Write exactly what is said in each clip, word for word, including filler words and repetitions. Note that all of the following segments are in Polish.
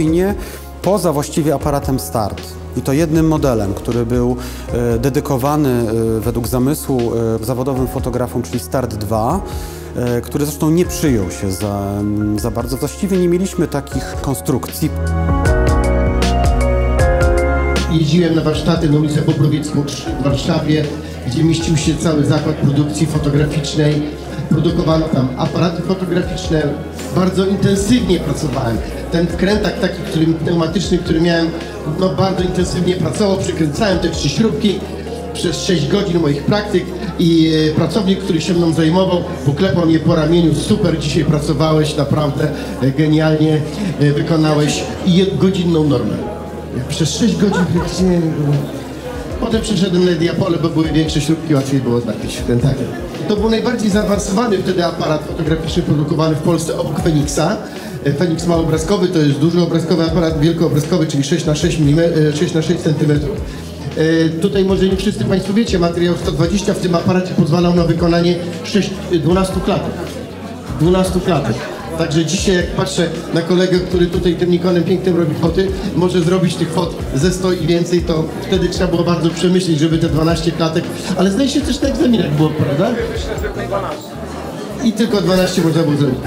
spokojnie, poza właściwie aparatem Start. I to jednym modelem, który był e, dedykowany e, według zamysłu e, zawodowym fotografom, czyli Start dwa, e, który zresztą nie przyjął się za, za bardzo. Właściwie nie mieliśmy takich konstrukcji. Jeździłem na warsztaty na ulicę Bobrowiecką trzy w Warszawie, gdzie mieścił się cały zakład produkcji fotograficznej. Produkowano tam aparaty fotograficzne. Bardzo intensywnie pracowałem. Ten wkrętak taki, który, pneumatyczny, który miałem, no bardzo intensywnie pracował. Przykręcałem te trzy śrubki przez sześć godzin moich praktyk i e, pracownik, który się mną zajmował, poklepał mnie po ramieniu. Super, dzisiaj pracowałeś, naprawdę e, genialnie e, wykonałeś i godzinną normę. Przez sześć godzin praktycznie. Potem przeszedłem na diapole, bo były większe śrubki, łatwiej było napić wkrętakiem. To był najbardziej zaawansowany wtedy aparat fotograficzny produkowany w Polsce obok Fenixa. Fenix małobrazkowy to jest duży obrazkowy aparat, wielkoobrazkowy, czyli sześć na sześć centymetrów. E, tutaj może nie wszyscy Państwo wiecie, materiał sto dwadzieścia w tym aparacie pozwalał na wykonanie dwunastu klatek. dwunastu klatek. Także dzisiaj jak patrzę na kolegę, który tutaj tym Nikonem pięknym robi foty, może zrobić tych fot ze sto i więcej, to wtedy trzeba było bardzo przemyśleć, żeby te dwanaście klatek, ale zdaje się też na egzaminach było, prawda? I tylko dwanaście można było zrobić.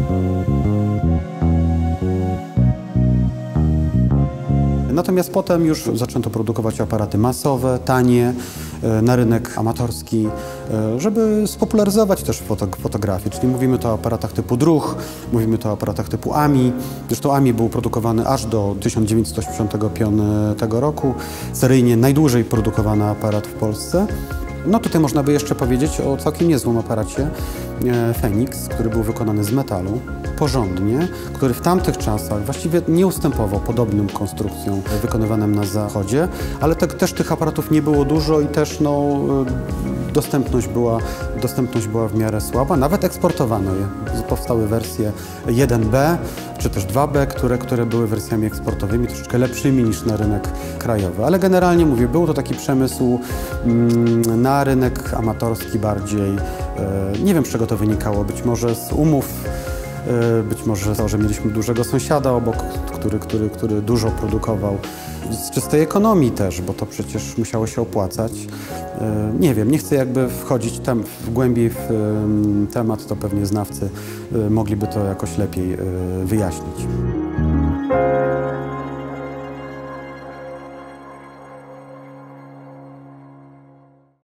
Natomiast potem już zaczęto produkować aparaty masowe, tanie, na rynek amatorski, żeby spopularyzować też fotografię. Czyli mówimy to o aparatach typu Druch, mówimy to o aparatach typu AMI. Zresztą AMI był produkowany aż do tysiąc dziewięćset osiemdziesiątego piątego roku. Seryjnie najdłużej produkowany aparat w Polsce. No tutaj można by jeszcze powiedzieć o całkiem niezłym aparacie Fenix, który był wykonany z metalu, porządnie, który w tamtych czasach właściwie nie ustępował podobnym konstrukcjom wykonywanym na zachodzie, ale te, też tych aparatów nie było dużo i też no, dostępność była, dostępność była w miarę słaba, nawet eksportowano je. Powstały wersje jeden B czy też dwa B, które, które były wersjami eksportowymi, troszeczkę lepszymi niż na rynek krajowy, ale generalnie mówię, był to taki przemysł mm, na rynek amatorski bardziej. Nie wiem, z czego to wynikało, być może z umów, być może to, że mieliśmy dużego sąsiada obok, który, który, który dużo produkował, z czystej ekonomii też, bo to przecież musiało się opłacać. Nie wiem, nie chcę jakby wchodzić tam w głębiej w temat, to pewnie znawcy mogliby to jakoś lepiej wyjaśnić.